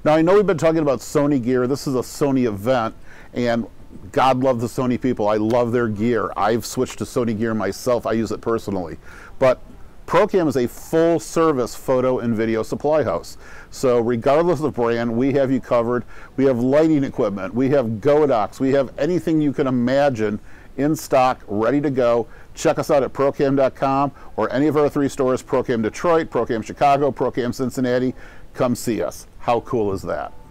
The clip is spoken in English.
Now I know we've been talking about Sony gear. This is a Sony event, and God love the Sony people. I love their gear. I've switched to Sony gear myself. I use it personally. But Procam is a full service photo and video supply house. So regardless of brand, we have you covered. We have lighting equipment. We have Godox. We have anything you can imagine in stock, ready to go. Check us out at Procam.com or any of our 3 stores, Procam Detroit, Procam Chicago, Procam Cincinnati. Come see us. How cool is that?